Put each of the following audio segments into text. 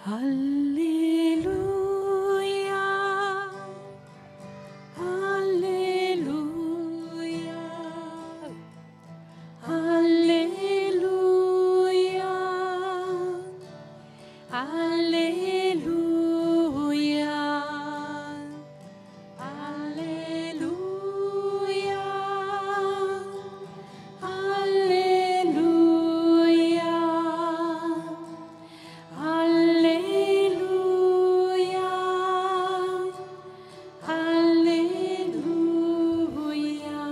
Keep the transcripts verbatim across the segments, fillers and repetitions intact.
Aleluya, aleluya, aleluya, aleluya, aleluya, aleluya, aleluya, aleluya.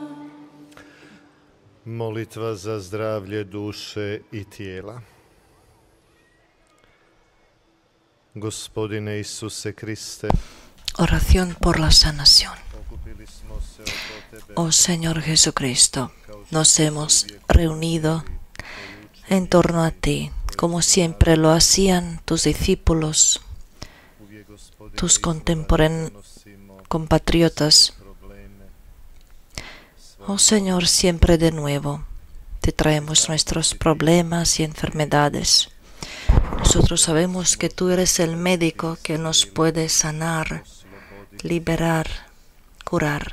Molitva za zdravlje duše i tijela. Gospodine Isuse Kriste, Oración por la sanación. Oh Señor Jesucristo, nos hemos reunido en torno a ti, como siempre lo hacían tus discípulos, tus contemporáneos compatriotas. Oh Señor, siempre de nuevo te traemos nuestros problemas y enfermedades. Nosotros sabemos que tú eres el médico que nos puede sanar, liberar, curar.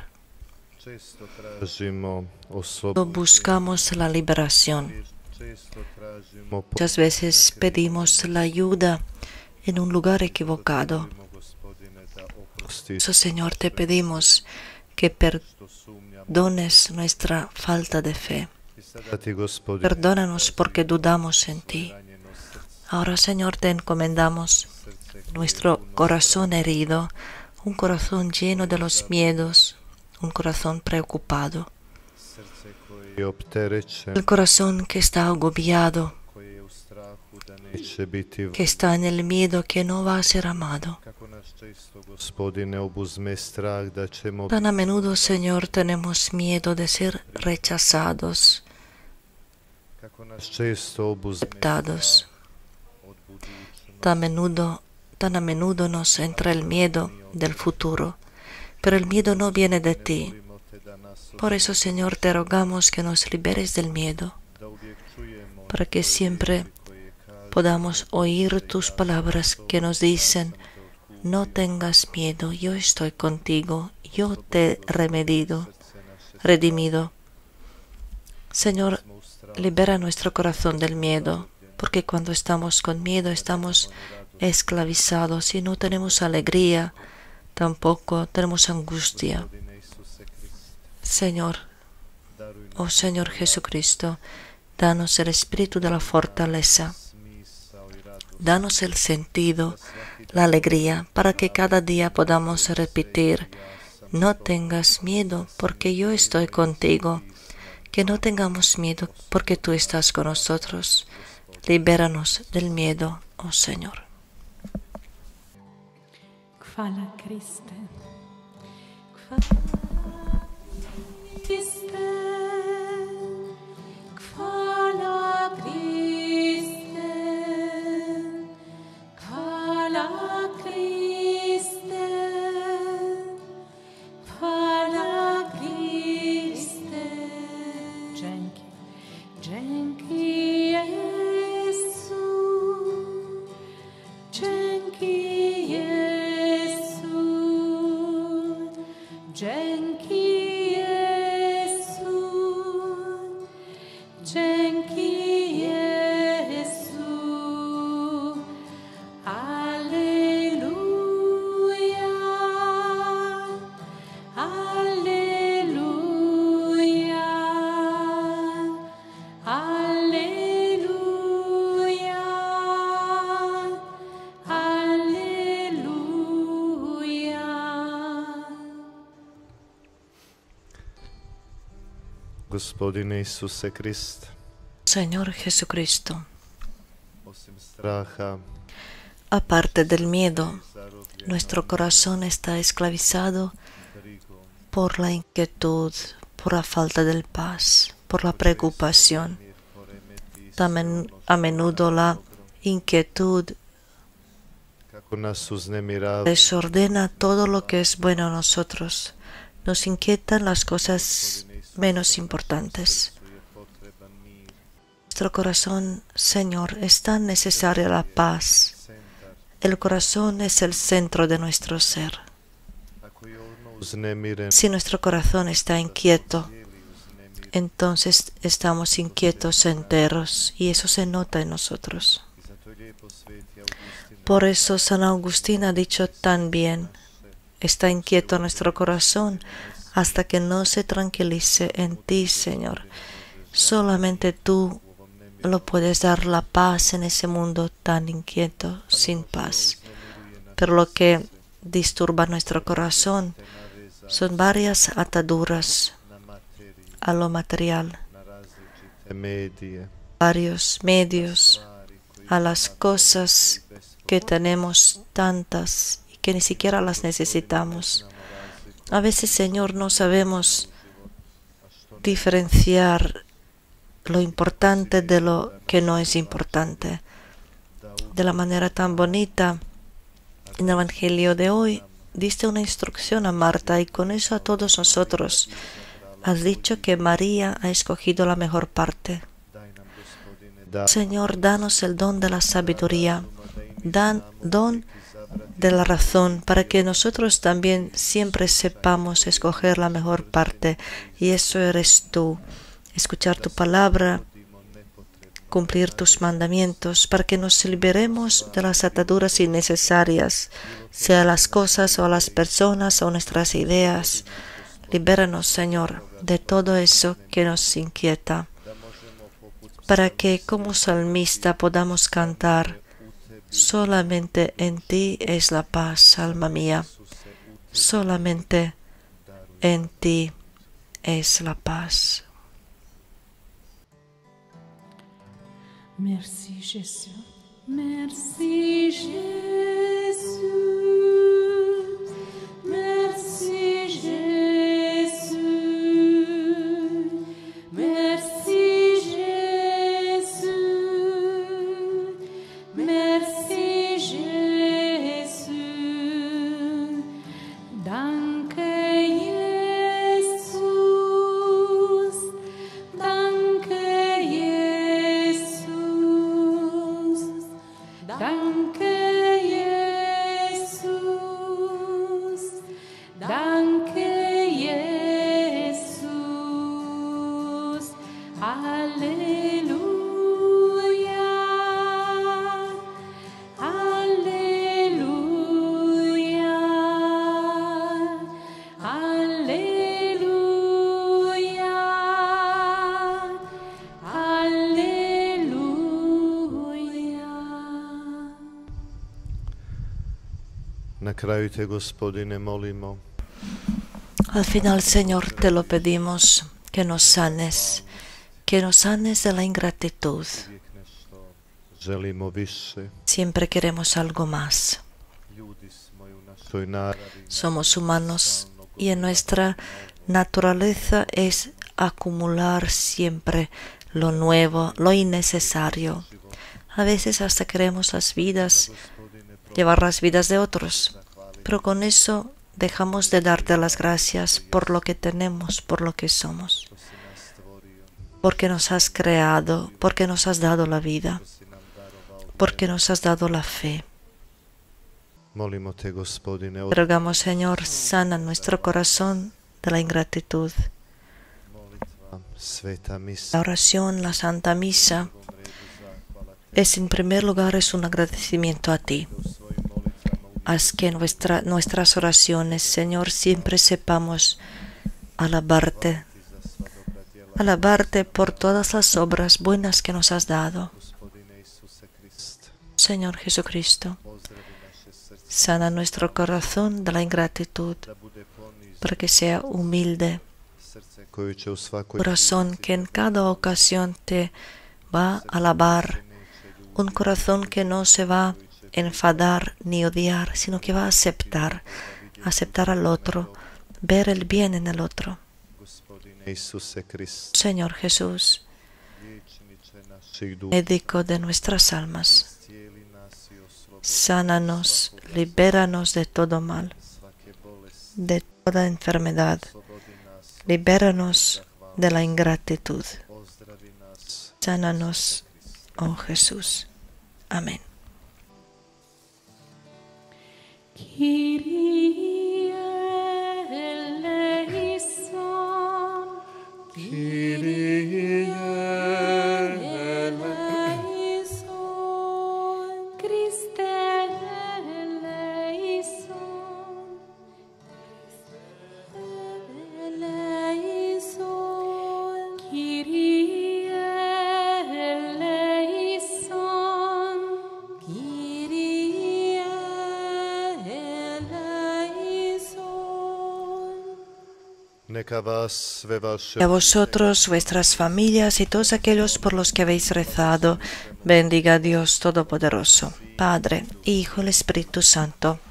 Buscamos la liberación. Muchas veces pedimos la ayuda en un lugar equivocado. Por eso, Señor, te pedimos que perdones nuestra falta de fe. Perdónanos porque dudamos en ti. Ahora, Señor, te encomendamos nuestro corazón herido, un corazón lleno de los miedos, un corazón preocupado, el corazón que está agobiado, que está en el miedo que no va a ser amado. Tan a menudo, Señor, tenemos miedo de ser rechazados, aceptados. Tan a menudo, tan a menudo nos entra el miedo del futuro, pero el miedo no viene de ti. Por eso, Señor, te rogamos que nos liberes del miedo, para que siempre podamos oír tus palabras que nos dicen: no tengas miedo, yo estoy contigo, yo te he remedido, redimido. Señor, libera nuestro corazón del miedo, porque cuando estamos con miedo estamos esclavizados y no tenemos alegría, tampoco tenemos angustia. Señor, oh Señor Jesucristo, danos el espíritu de la fortaleza, danos el sentido, la alegría, para que cada día podamos repetir: no tengas miedo, porque yo estoy contigo. Que no tengamos miedo, porque tú estás con nosotros. Libéranos del miedo, oh Señor. Hvala Kriste. Hvala Kriste. Hvala Kriste. Hvala Kriste. Hvala Kriste. Dzięki. Dzięki Jezu. Dzięki Jezu. Dzięki Jezu. Dzięki Jezu. Alleluja. Alleluja. Alleluja. Alleluja. Gospodine Isuse Kriste, Señor Jesucristo, osim straha, aparte del miedo, nuestro corazón está esclavizado por la inquietud, por la falta de paz, por la preocupación. También a menudo la inquietud desordena todo lo que es bueno a nosotros. Nos inquietan las cosas menos importantes. Nuestro corazón, Señor, es tan necesaria la paz, el corazón es el centro de nuestro ser. Ako je ono uznemiren, Si nuestro corazón está inquieto, entonces estamos inquietos enteros y eso se nota en nosotros. i zato je lijepo sveti Augustin Por eso San Agustín ha dicho tan bien, está inquieto nuestro corazón hasta que no se tranquilice en ti, Señor. Solamente tú lo puedes dar la paz en ese mundo tan inquieto, sin paz. Pero lo que disturba nuestro corazón son varias ataduras na materiju, a lo material, na različite medije, varios medios, stvari koji a las cosas que tenemos tantas y que ni siquiera las necesitamos. A veces, Señor, no sabemos diferenciar lo importante de lo que no es importante. De la manera tan bonita, en el Evangelio de hoy, diste una instrucción a Marta y con eso a todos nosotros. Has dicho que María ha escogido la mejor parte. daj nam, Gospodine, da Señor, danos el don de la sabiduría, dan don de la razón, para que nosotros también siempre sepamos escoger la mejor parte. Y eso eres tú. Escuchar tu palabra, cumplir tus mandamientos, para que nos liberemos de las ataduras innecesarias, sea las cosas o las personas o nuestras ideas. Libéranos, Señor, de todo eso que nos inquieta, para que como salmista podamos cantar: solamente en ti es la paz, alma mía, solamente en ti es la paz. Merci Jésus. Merci Jésus. Merci Jésus. Merci Jésus. Merci Jésus. Danke Jesus. Danke Jesus. Danke Jesus. Danke Jesus. Halleluja. Halleluja. Halleluja. Halleluja. Na kraju te, Gospodine, molimo Al final, Señor, te lo pedimos, que nos sanes, que nos sanes de la ingratitud. uvijek nešto želimo više. Siempre queremos algo más. Ljudi smo i u našoj naravi Somos humanos y en nuestra naturaleza es acumular siempre lo nuevo, lo innecesario. A veces hasta queremos las vidas, llevar las vidas de otros, pero con eso dejamos de darte las gracias por lo que tenemos, por lo que somos, što si nas stvorio, porque nos has creado, porque nos has dado la vida, što si nam darovao. porque nos has dado la fe. Molimo te, Gospodine, od Rogamos, Señor, sana nuestro corazón de la ingratitud. molitva, sveta La misa, oración, la Santa Misa, u prvom redu zahvala es en primer lugar es un agradecimiento a ti. u svojim molitvama uvijek Haz que nuestra, nuestras oraciones, Señor, siempre sepamos alabarte, ti za sva dobra djela, alabarte por todas las obras buenas que nos has dado. Gospodine Isuse Kriste. Señor Jesucristo, Pozdravi naše srce, sana nuestro corazón de la ingratitud, da bude ponizno, para que sea humilde, srce koje će u svakoj corazón que en cada ocasión te va a alabar, un corazón que no se va a enfadar ni odiar, sino que va a aceptar, aceptar al otro, ver el bien en el otro. Gospodine Isuse Kriste, Señor Jesús, liječniče naših duša, médico de nuestras almas, cijeli nas i oslobodi sánanos, libéranos de todo mal, svake bolesti, de toda enfermedad, oslobodi nas, libéranos de la ingratitud. pozdravi nas. Sánanos, oh Jesús. Amén. Kyrie eleison. Kyrie eleison. Christe eleison. Eleison. Kyrie eleison. Kyrie eleison. Nec a vas ve vaše Y a vosotros, vuestras familias y todos aquellos por los que habéis rezado, bendiga Dios Todopoderoso, Padre, Hijo y Espíritu Santo.